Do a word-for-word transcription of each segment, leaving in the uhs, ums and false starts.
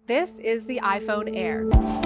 This is the iPhone Air.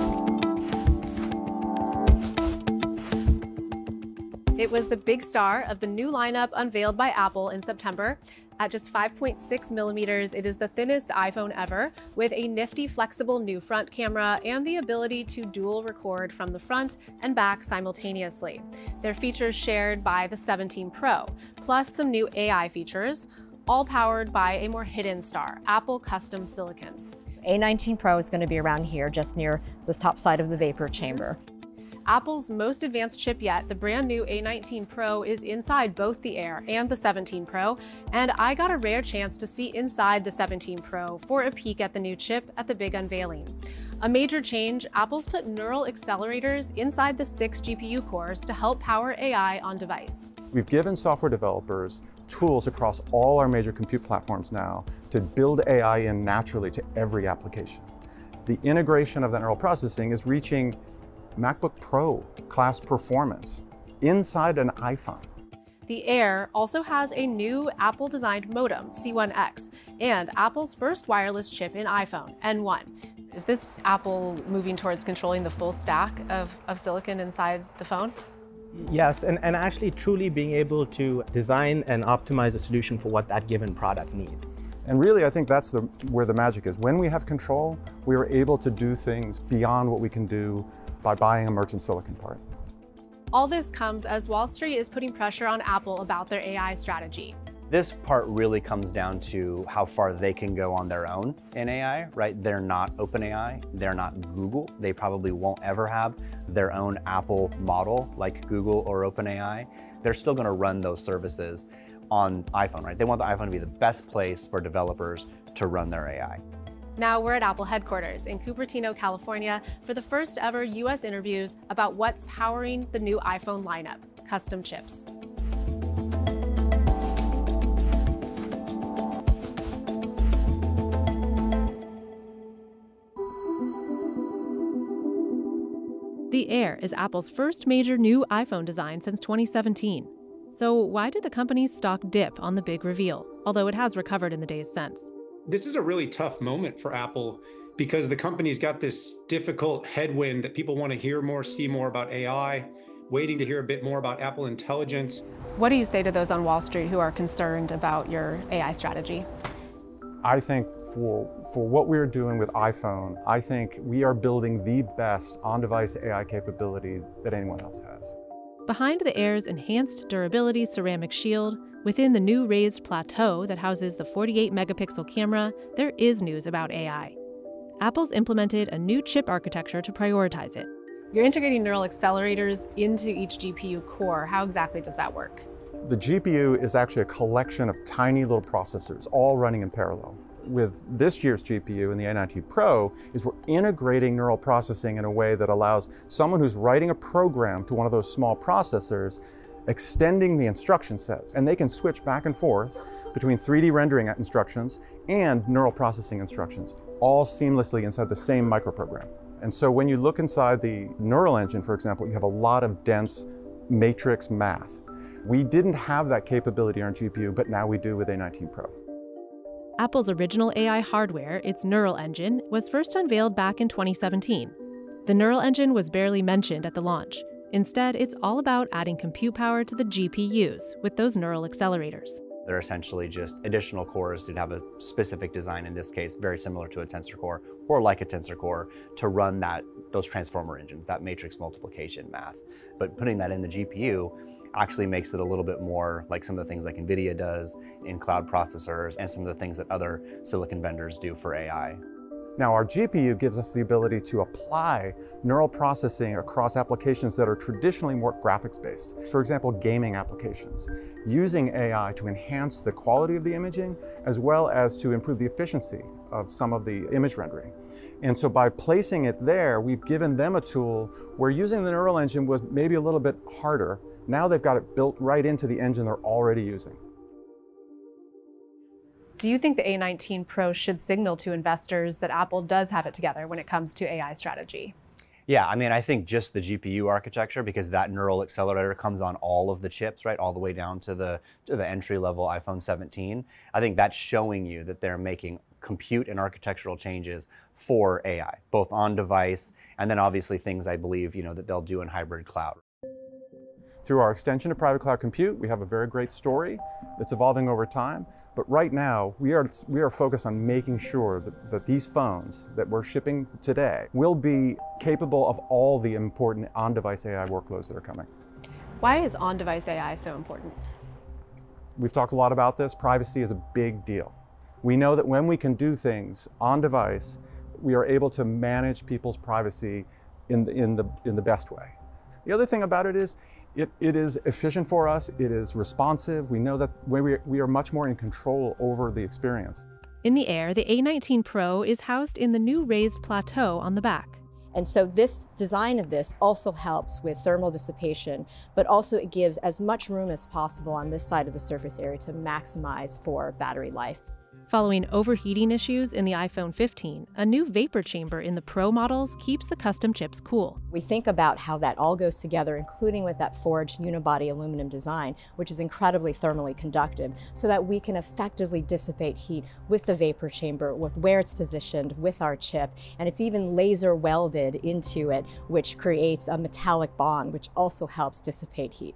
It was the big star of the new lineup unveiled by Apple in September. At just five point six millimeters, it is the thinnest iPhone ever, with a nifty flexible new front camera and the ability to dual record from the front and back simultaneously. Their features shared by the seventeen Pro, plus some new A I features, all powered by a more hidden star, Apple custom silicon. A nineteen Pro is going to be around here, just near the top side of the vapor chamber. Apple's most advanced chip yet, the brand new A nineteen Pro, is inside both the Air and the seventeen Pro, and I got a rare chance to see inside the seventeen Pro for a peek at the new chip at the big unveiling. A major change, Apple's put neural accelerators inside the six G P U cores to help power A I on device. We've given software developers tools across all our major compute platforms now to build A I in naturally to every application. The integration of that neural processing is reaching MacBook Pro class performance inside an iPhone. The Air also has a new Apple-designed modem, C one X, and Apple's first wireless chip in iPhone, N one. Is this Apple moving towards controlling the full stack of, of silicon inside the phones? Yes, and, and actually truly being able to design and optimize a solution for what that given product needs. And really, I think that's the, where the magic is. When we have control, we are able to do things beyond what we can do by buying a merchant silicon part. All this comes as Wall Street is putting pressure on Apple about their A I strategy. This part really comes down to how far they can go on their own in A I, right? They're not OpenAI, they're not Google. They probably won't ever have their own Apple model like Google or OpenAI. They're still gonna run those services on iPhone, right? They want the iPhone to be the best place for developers to run their A I. Now we're at Apple headquarters in Cupertino, California, for the first ever U S interviews about what's powering the new iPhone lineup, custom chips. The Air is Apple's first major new iPhone design since twenty seventeen. So why did the company's stock dip on the big reveal, although it has recovered in the days since? This is a really tough moment for Apple because the company's got this difficult headwind that people want to hear more, see more about A I, waiting to hear a bit more about Apple Intelligence. What do you say to those on Wall Street who are concerned about your A I strategy? I think for, for what we're doing with iPhone, I think we are building the best on-device A I capability that anyone else has. Behind the Air's enhanced durability ceramic shield, within the new raised plateau that houses the forty-eight megapixel camera, there is news about A I. Apple's implemented a new chip architecture to prioritize it. You're integrating neural accelerators into each G P U core. How exactly does that work? The G P U is actually a collection of tiny little processors, all running in parallel. With this year's G P U in the A nineteen Pro, is we're integrating neural processing in a way that allows someone who's writing a program to one of those small processors, extending the instruction sets, and they can switch back and forth between three D rendering instructions and neural processing instructions, all seamlessly inside the same microprogram. And so when you look inside the neural engine, for example, you have a lot of dense matrix math. We didn't have that capability on G P U, but now we do with A nineteen Pro. Apple's original A I hardware, its Neural Engine, was first unveiled back in twenty seventeen. The Neural Engine was barely mentioned at the launch. Instead, it's all about adding compute power to the G P Us with those neural accelerators. They're essentially just additional cores that have a specific design, in this case, very similar to a tensor core or like a tensor core, to run that those transformer engines, that matrix multiplication math. But putting that in the G P U actually makes it a little bit more like some of the things like Nvidia does in cloud processors and some of the things that other silicon vendors do for A I. Now, our G P U gives us the ability to apply neural processing across applications that are traditionally more graphics-based. For example, gaming applications, using A I to enhance the quality of the imaging as well as to improve the efficiency of some of the image rendering. And so by placing it there, we've given them a tool where using the neural engine was maybe a little bit harder. Now they've got it built right into the engine they're already using. Do you think the A nineteen Pro should signal to investors that Apple does have it together when it comes to A I strategy? Yeah, I mean, I think just the G P U architecture, because that neural accelerator comes on all of the chips, right, all the way down to the to the entry-level iPhone seventeen. I think that's showing you that they're making compute and architectural changes for A I, both on device and then obviously things I believe you know, that they'll do in hybrid cloud. Through our extension to private cloud compute, we have a very great story that's evolving over time. But right now, we are, we are focused on making sure that, that these phones that we're shipping today will be capable of all the important on-device A I workloads that are coming. Why is on-device A I so important? We've talked a lot about this. Privacy is a big deal. We know that when we can do things on device, we are able to manage people's privacy in the, in the, in the best way. The other thing about it is, It, it is efficient for us, it is responsive. We know that we, we are much more in control over the experience. In the Air, the A nineteen Pro is housed in the new raised plateau on the back. And so this design of this also helps with thermal dissipation, but also it gives as much room as possible on this side of the surface area to maximize for battery life. Following overheating issues in the iPhone fifteen, a new vapor chamber in the Pro models keeps the custom chips cool. We think about how that all goes together, including with that forged unibody aluminum design, which is incredibly thermally conductive, so that we can effectively dissipate heat with the vapor chamber, with where it's positioned, with our chip, and it's even laser welded into it, which creates a metallic bond, which also helps dissipate heat.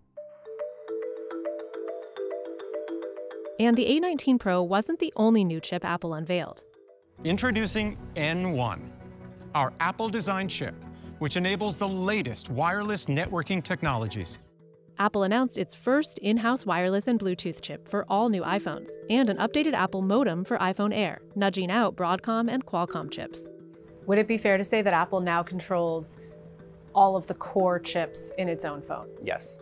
And the A nineteen Pro wasn't the only new chip Apple unveiled. Introducing N one, our Apple-designed chip, which enables the latest wireless networking technologies. Apple announced its first in-house wireless and Bluetooth chip for all new iPhones, and an updated Apple modem for iPhone Air, nudging out Broadcom and Qualcomm chips. Would it be fair to say that Apple now controls all of the core chips in its own phone? Yes,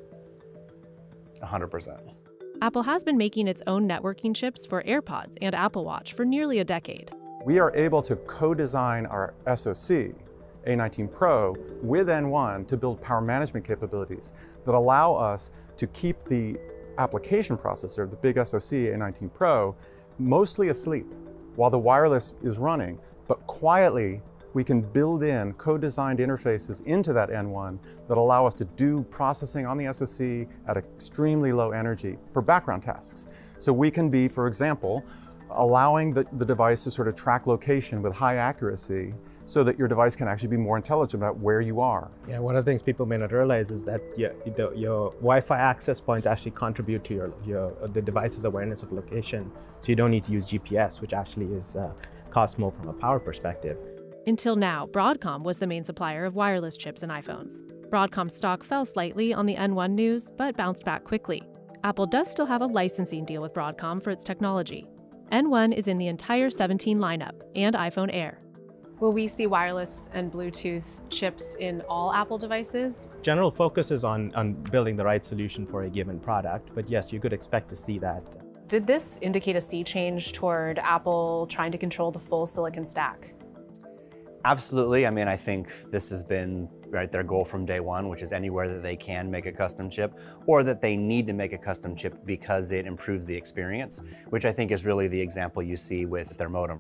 one hundred percent. Apple has been making its own networking chips for AirPods and Apple Watch for nearly a decade. We are able to co-design our S O C, A nineteen Pro, with N one to build power management capabilities that allow us to keep the application processor, the big S O C A nineteen Pro, mostly asleep while the wireless is running, but quietly we can build in co-designed interfaces into that N one that allow us to do processing on the S O C at extremely low energy for background tasks. So we can be, for example, allowing the, the device to sort of track location with high accuracy so that your device can actually be more intelligent about where you are. Yeah, one of the things people may not realize is that your, the, your Wi-Fi access points actually contribute to your, your the device's awareness of location. So you don't need to use G P S, which actually is uh, costs more from a power perspective. Until now, Broadcom was the main supplier of wireless chips in iPhones. Broadcom stock fell slightly on the N one news, but bounced back quickly. Apple does still have a licensing deal with Broadcom for its technology. N one is in the entire seventeen lineup and iPhone Air. Will we see wireless and Bluetooth chips in all Apple devices? General focus is on, on building the right solution for a given product, but yes, you could expect to see that. Did this indicate a sea change toward Apple trying to control the full silicon stack? Absolutely. I mean, I think this has been right their goal from day one, which is anywhere that they can make a custom chip, or that they need to make a custom chip because it improves the experience, which I think is really the example you see with their modem.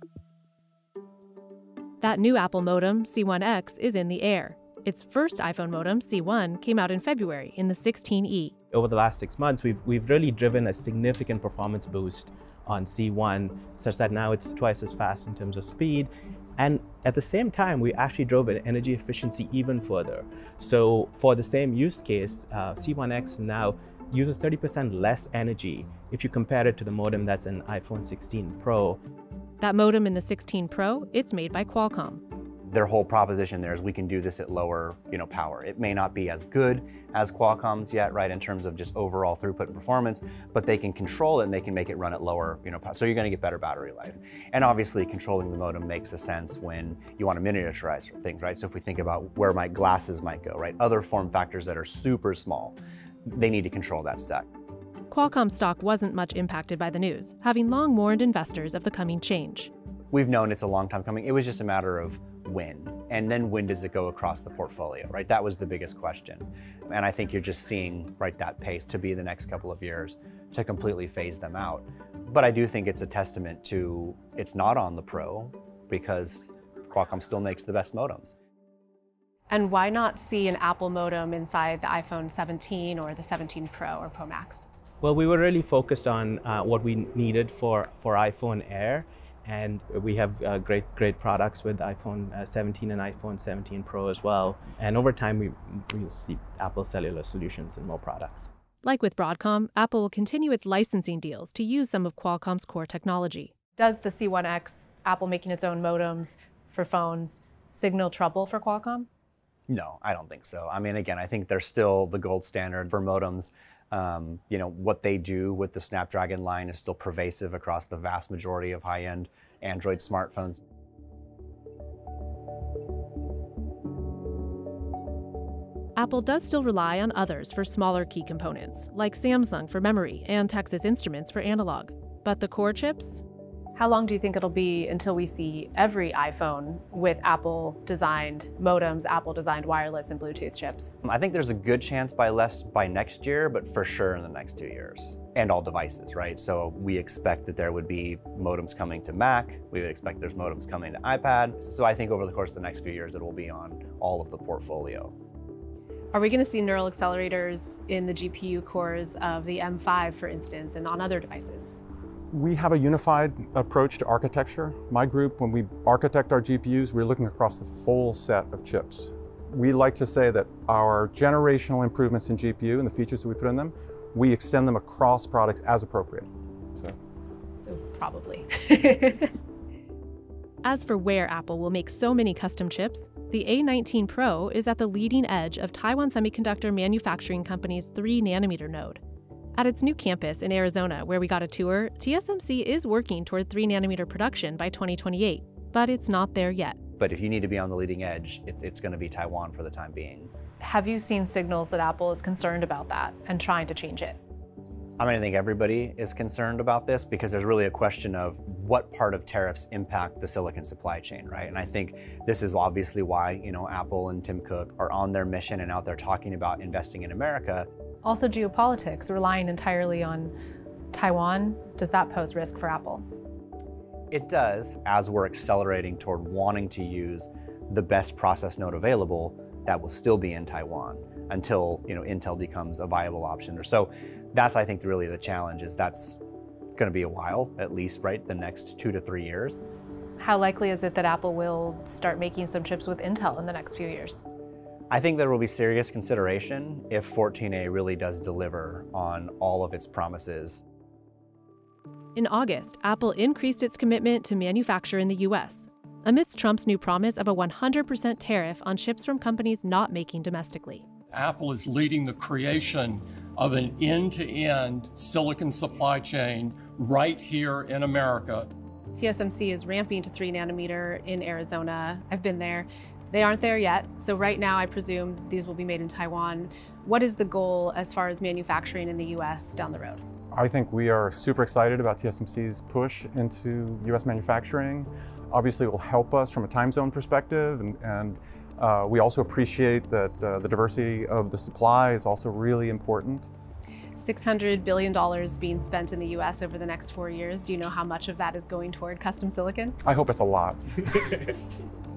That new Apple modem, C one X, is in the air. Its first iPhone modem, C one, came out in February in the sixteen E. Over the last six months, we've, we've really driven a significant performance boost on C one, such that now it's twice as fast in terms of speed. And at the same time, we actually drove an energy efficiency even further. So for the same use case, uh, C one X now uses thirty percent less energy if you compare it to the modem that's in iPhone sixteen Pro. That modem in the sixteen Pro, it's made by Qualcomm. Their whole proposition there is we can do this at lower, you know, power. It may not be as good as Qualcomm's yet, right, in terms of just overall throughput performance, but they can control it and they can make it run at lower, you know, power. So you're going to get better battery life. And obviously, controlling the modem makes a sense when you want to miniaturize things, right? So if we think about where my glasses might go, right, other form factors that are super small, they need to control that stack. Qualcomm stock wasn't much impacted by the news, having long warned investors of the coming change. We've known it's a long time coming. It was just a matter of when. And then when does it go across the portfolio, right? That was the biggest question. And I think you're just seeing, right, that pace to be the next couple of years to completely phase them out. But I do think it's a testament to it's not on the Pro because Qualcomm still makes the best modems. And why not see an Apple modem inside the iPhone seventeen or the seventeen Pro or Pro Max? Well, we were really focused on uh, what we needed for, for iPhone Air. And we have uh, great, great products with iPhone uh, seventeen and iPhone seventeen Pro as well. And over time, we will see Apple Cellular solutions in more products. Like with Broadcom, Apple will continue its licensing deals to use some of Qualcomm's core technology. Does the C one X, Apple making its own modems for phones, signal trouble for Qualcomm? No, I don't think so. I mean, again, I think they're still the gold standard for modems. Um, you know, what they do with the Snapdragon line is still pervasive across the vast majority of high-end Android smartphones. Apple does still rely on others for smaller key components, like Samsung for memory and Texas Instruments for analog. But the core chips? How long do you think it'll be until we see every iPhone with Apple-designed modems, Apple-designed wireless and Bluetooth chips? I think there's a good chance by less by next year, but for sure in the next two years. And all devices, right? So we expect that there would be modems coming to Mac. We would expect there's modems coming to iPad. So I think over the course of the next few years, it will be on all of the portfolio. Are we going to see neural accelerators in the G P U cores of the M five, for instance, and on other devices? We have a unified approach to architecture. My group, when we architect our G P Us, we're looking across the full set of chips. We like to say that our generational improvements in G P U and the features that we put in them, we extend them across products as appropriate. So, so probably. As for where Apple will make so many custom chips, the A nineteen Pro is at the leading edge of Taiwan Semiconductor Manufacturing Company's three nanometer node. At its new campus in Arizona, where we got a tour, T S M C is working toward three nanometer production by twenty twenty-eight, but it's not there yet. But if you need to be on the leading edge, it's, it's going to be Taiwan for the time being. Have you seen signals that Apple is concerned about that and trying to change it? I mean, I think everybody is concerned about this because there's really a question of what part of tariffs impact the silicon supply chain, right? And I think this is obviously why, you know, Apple and Tim Cook are on their mission and out there talking about investing in America. Also geopolitics, relying entirely on Taiwan, does that pose risk for Apple? It does, as we're accelerating toward wanting to use the best process node available that will still be in Taiwan until, you know, Intel becomes a viable option. Or so that's, I think, really the challenge is that's going to be a while, at least, right? The next two to three years. How likely is it that Apple will start making some chips with Intel in the next few years? I think there will be serious consideration if fourteen A really does deliver on all of its promises. In August, Apple increased its commitment to manufacture in the U S, amidst Trump's new promise of a one hundred percent tariff on chips from companies not making domestically. Apple is leading the creation of an end-to-end silicon supply chain right here in America. T S M C is ramping to three nanometer in Arizona. I've been there. They aren't there yet, so right now I presume these will be made in Taiwan. What is the goal as far as manufacturing in the U S down the road? I think we are super excited about T S M C's push into U S manufacturing. Obviously, it will help us from a time zone perspective, and, and uh, we also appreciate that uh, the diversity of the supply is also really important. six hundred billion dollars being spent in the U S over the next four years. Do you know how much of that is going toward custom silicon? I hope it's a lot.